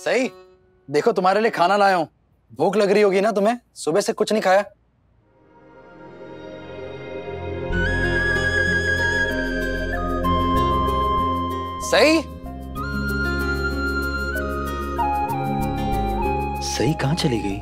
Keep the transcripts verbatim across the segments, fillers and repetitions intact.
सही, देखो तुम्हारे लिए खाना लाया हूँ। भूख लग रही होगी ना तुम्हें, सुबह से कुछ नहीं खाया। सही सही कहाँ चली गई?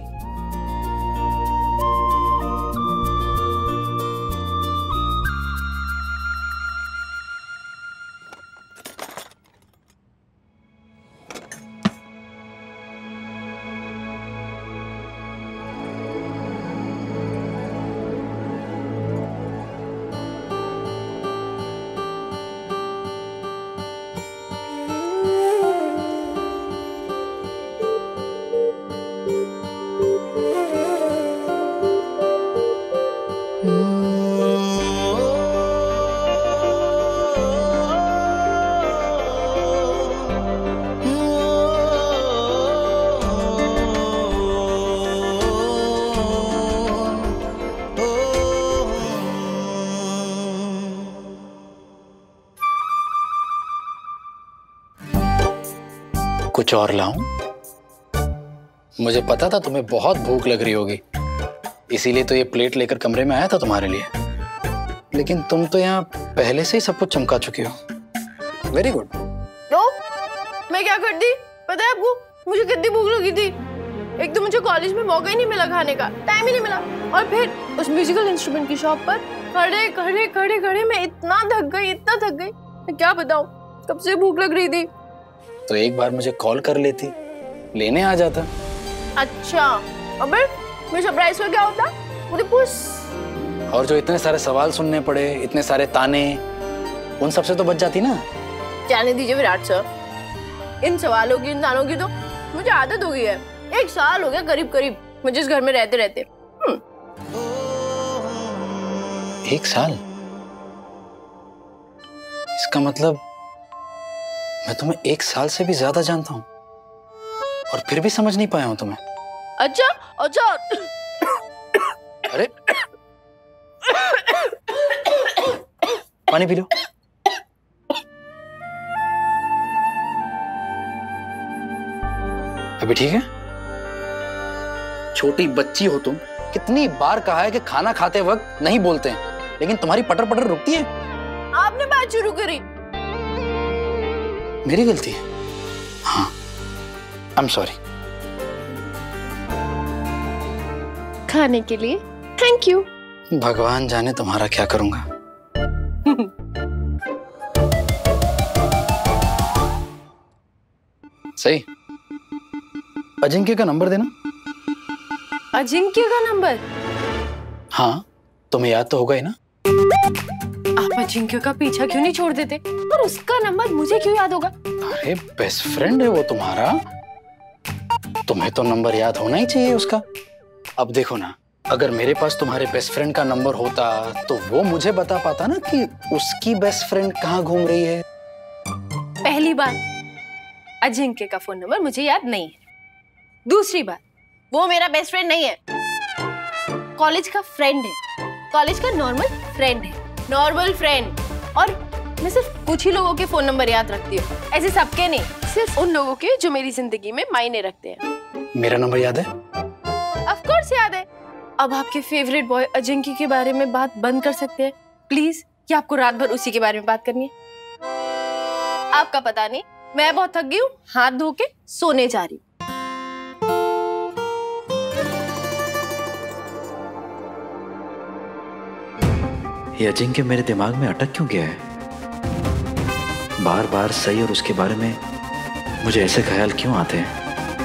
कुछ और लाऊं? मुझे पता था तुम्हें बहुत भूख लग रही होगी, इसीलिए तो ये प्लेट लेकर कमरे में आया था तुम्हारे लिए। लेकिन तुम तो यहाँ पहले से ही सब कुछ चमका चुकी हो। Very good. तो मैं क्या करती पता है आपको? मुझे कितनी भूख लगी थी। एक तो मुझे कॉलेज में मौका ही नहीं मिला खाने का, टाइम ही नहीं मिला, और फिर उस म्यूजिकल इंस्ट्रूमेंट की शॉप पर खड़े खड़े खड़े खड़े मैं इतना थक गई इतना थक गई मैं क्या बताऊं, कब से भूख लग रही थी। तो एक बार मुझे कॉल कर लेती, लेने आ जाता। अच्छा, अबे मेरे सरप्राइज का क्या होता? मुझे पूछ। और जो इतने सारे सवाल सुनने पड़े, इतने सारे ताने, उन सब से तो बच जाती ना। जाने दीजिए विराट सर, इन सवालों की इन तानों की तो मुझे आदत हो गई है। एक साल हो गया करीब करीब मुझे इस घर में रहते रहते। एक साल? इसका मतलब मैं तुम्हें एक साल से भी ज्यादा जानता हूँ और फिर भी समझ नहीं पाया हूँ तुम्हें। अच्छा अच्छा। अरे पानी पी लो। अभी ठीक है? छोटी बच्ची हो तुम, कितनी बार कहा है कि खाना खाते वक्त नहीं बोलते हैं, लेकिन तुम्हारी पटर पटर रुकती है। आपने बात शुरू करी। मेरी गलती है। हाँ, आई एम सॉरी। खाने के लिए थैंक यू। भगवान जाने तुम्हारा क्या करूंगा। सही, अजिंक्य का नंबर देना। अजिंक्य का नंबर? हाँ, तुम्हें याद तो होगा ही ना। आप अजिंक्य का पीछा क्यों नहीं छोड़ देते? और उसका नंबर मुझे क्यों याद होगा? अरे बेस्ट फ्रेंड है वो तुम्हारा, तुम्हें तो नंबर याद होना ही चाहिए उसका। अब देखो ना, अगर मेरे पास तुम्हारे बेस्ट फ्रेंड का नंबर होता तो वो मुझे बता पाता ना कि उसकी बेस्ट फ्रेंड कहाँ घूम रही है। पहली बात, अजिंक्य का फोन नंबर मुझे याद नहीं है। दूसरी बात, वो मेरा बेस्ट फ्रेंड नहीं है, कॉलेज का फ्रेंड है। कॉलेज का नॉर्मल फ्रेंड है, नॉर्मल फ्रेंड। और मैं सिर्फ कुछ ही लोगों के फोन नंबर याद रखती हूँ, ऐसे सबके नहीं, सिर्फ उन लोगों के जो मेरी जिंदगी में मायने रखते हैं। मेरा नंबर याद है? ऑफ कोर्स याद है। अब आपके फेवरेट बॉय अजिंक्य के बारे में बात बंद कर सकते हैं प्लीज, या आपको रात भर उसी के बारे में बात करनी है? आपका पता नहीं, मैं बहुत थक गई हूँ, हाथ धो के सोने जा रही हूँ। ये अजिंक्य मेरे दिमाग में अटक क्यों गया है? बार बार सही और उसके बारे में मुझे ऐसे ख्याल क्यों आते हैं?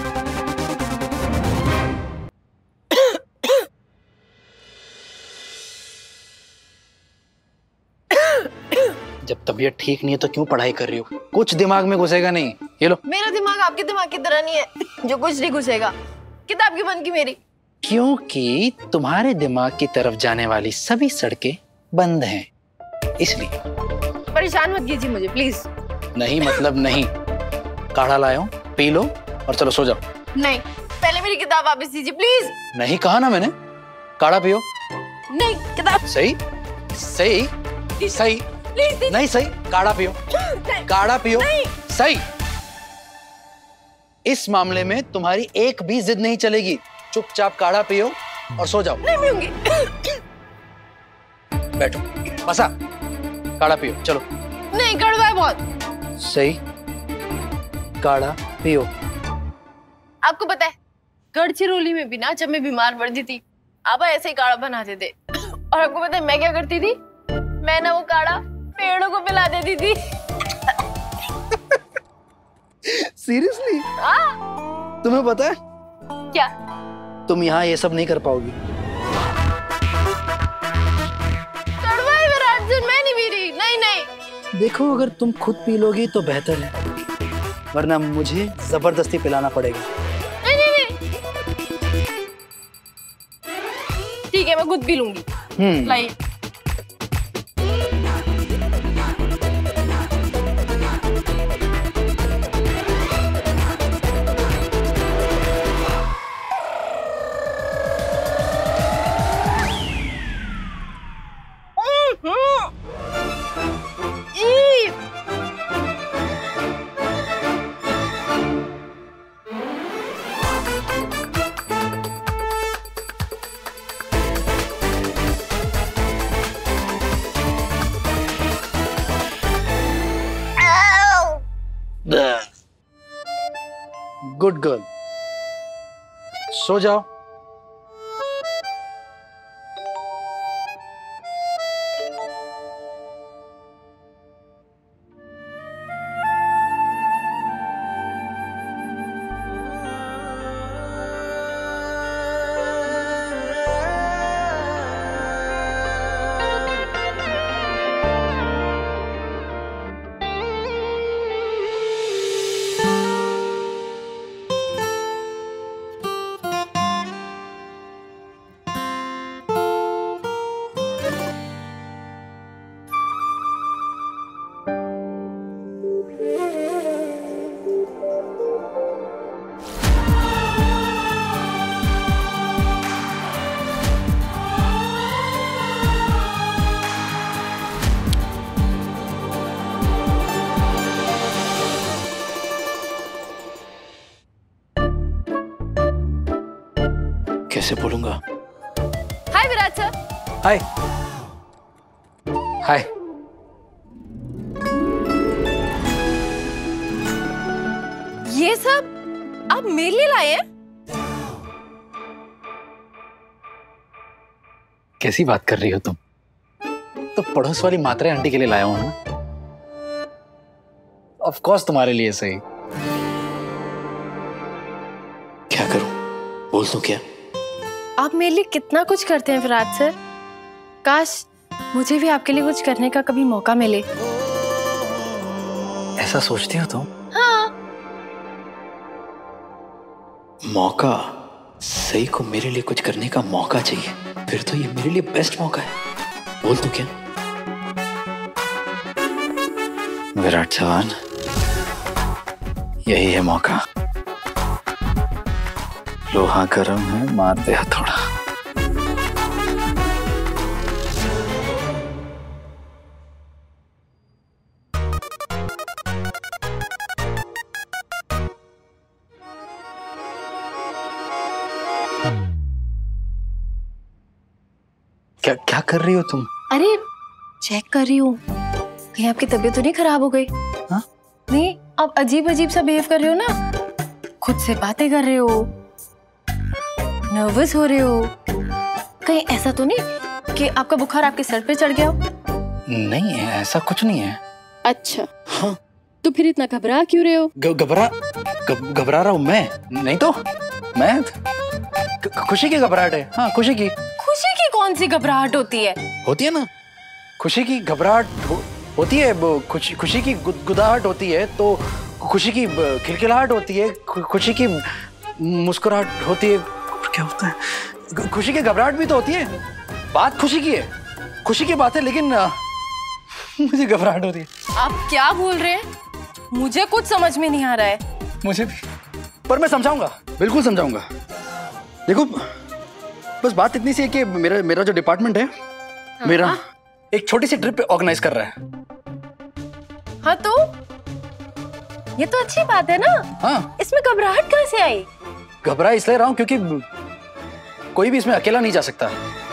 जब तबीयत ठीक नहीं है तो क्यों पढ़ाई कर रही हो? कुछ दिमाग में घुसेगा नहीं। ये लो। मेरा दिमाग आपके दिमाग की तरह नहीं है जो कुछ नहीं घुसेगा। किताब की बंद की मेरी। क्योंकि तुम्हारे दिमाग की तरफ जाने वाली सभी सड़कें बंद हैं, इसलिए। परेशान मत कीजिए मुझे प्लीज। नहीं मतलब नहीं। काढ़ा लाया हूं, पी लो और चलो सो जाओ। नहीं, पहले मेरी किताब वापस दीजिए प्लीज। नहीं कहा ना मैंने, काढ़ा पियो। नहीं, किताब। सही सही सही नहीं, सही काढ़ा पियो, काढ़ा पियो। सही इस मामले में तुम्हारी एक भी जिद नहीं चलेगी। चुपचाप काढ़ा पियो और सो जाओ। नहीं पीऊंगी। बैठो, मसा काढ़ा पियो, चलो। नहीं, कड़वा है बहुत। सही, काढ़ा पियो। आपको पता है गढ़चिरौली में भी ना जब मैं बीमार पड़ती थी आबा ऐसे ही काढ़ा बनाते थे। और आपको पता है मैं क्या करती थी? मैं ना वो काढ़ा पेड़ों को पिला देती थी। सीरियसली? हाँ। तुम्हें पता है क्या? तुम यहाँ ये सब नहीं कर पाओगी। कड़वा है विराट जी, मैं नहीं पी रही। नहीं नहीं। देखो, अगर तुम खुद पी लोगी तो बेहतर है, वरना मुझे जबरदस्ती पिलाना पड़ेगा। नहीं नहीं नहीं। ठीक है, मैं खुद पी लूंगी। हम्म। लाइए। गुड गर्ल, सो जाओ। कैसे बोलूंगा? Hi Virat sir. Hi hi. ये सब आप मेरे लिए लाए हैं? कैसी बात कर रही हो तुम? तो पड़ोस वाली मात्रे आंटी के लिए लाया हूं ना। ऑफ कोर्स तुम्हारे लिए सही। क्या करूं? बोल तो क्या? आप मेरे लिए कितना कुछ करते हैं विराट सर। काश मुझे भी आपके लिए कुछ करने का कभी मौका मिले। ऐसा सोचती हो तुम? हाँ। मौका? सही को मेरे लिए कुछ करने का मौका चाहिए, फिर तो ये मेरे लिए बेस्ट मौका है। बोल तो क्या? विराट चौहान, यही है मौका। लोहा गर्म है, मार दे हथौड़ा। क्या क्या कर रही हो तुम? अरे चेक कर रही हूँ कहीं आपकी तबीयत तो नहीं खराब हो गई। हाँ? नहीं, आप अजीब अजीब सा बिहेव कर रहे हो ना। खुद से बातें कर रहे हो, नर्वस हो रहे हो। कहीं ऐसा तो नहीं कि आपका बुखार आपके सर पे चढ़ गया हो? नहीं, ऐसा कुछ नहीं है। अच्छा, हाँ। तो फिर इतना घबरा क्यों रहे हो? घबरा घबरा रहा हूँ मैं? नहीं तो मैं खुशी की घबराहट है। हाँ, खुशी की। खुशी की कौन सी घबराहट होती है? होती है ना, खुशी की घबराहट हो, होती है। खुशी खुशी की गुदगुदाहट होती है, तो खुशी की खिलखिलाहट होती है, खुशी की मुस्कुराहट होती है। क्या होता है? खुशी की घबराहट भी तो होती है। बात खुशी की है, खुशी की बात है, लेकिन मुझे घबराहट होती है। आप क्या बोल रहे हैं? मुझे कुछ समझ में नहीं आ रहा है। मुझे भी, पर मैं समझाऊंगा, बिल्कुल समझाऊंगा। देखो, बस बात इतनी सी है कि मेरा मेरा जो डिपार्टमेंट है, हाँ? मेरा एक छोटी सी ट्रिप ऑर्गेनाइज कर रहा है। हाँ, तो ये तो अच्छी बात है ना। हाँ, इसमें घबराहट कहाँ से आई? घबरा इसलिए रहा हूँ क्योंकि कोई भी इसमें अकेला नहीं जा सकता।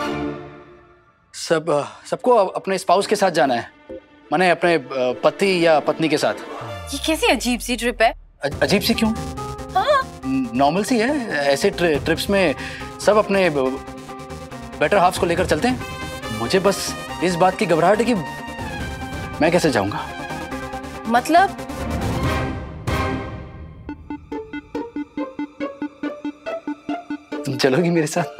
सब सबको अपने स्पाउस के साथ जाना है, माने अपने पति या पत्नी के साथ। ये कैसी अजीब सी ट्रिप है? अ, अजीब सी क्यों? हाँ, नॉर्मल सी है। ऐसे ट्रि, ट्रिप्स में सब अपने बेटर हाफ्स को लेकर चलते हैं। मुझे बस इस बात की घबराहट है कि मैं कैसे जाऊंगा। मतलब तुम चलोगी मेरे साथ?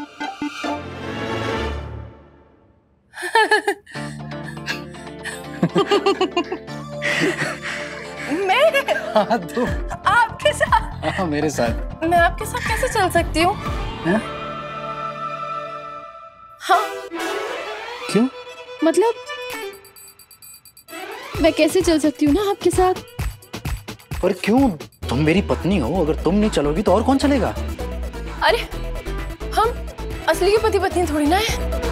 मैं? हाँ तुम। आपके साथ? हाँ मेरे साथ। मैं आपके साथ कैसे चल सकती हूँ? हाँ। क्यों? मतलब मैं कैसे चल सकती हूँ ना आपके साथ? पर क्यों? तुम मेरी पत्नी हो, अगर तुम नहीं चलोगी तो और कौन चलेगा? अरे हम असली के पति पत्नी थोड़ी ना है।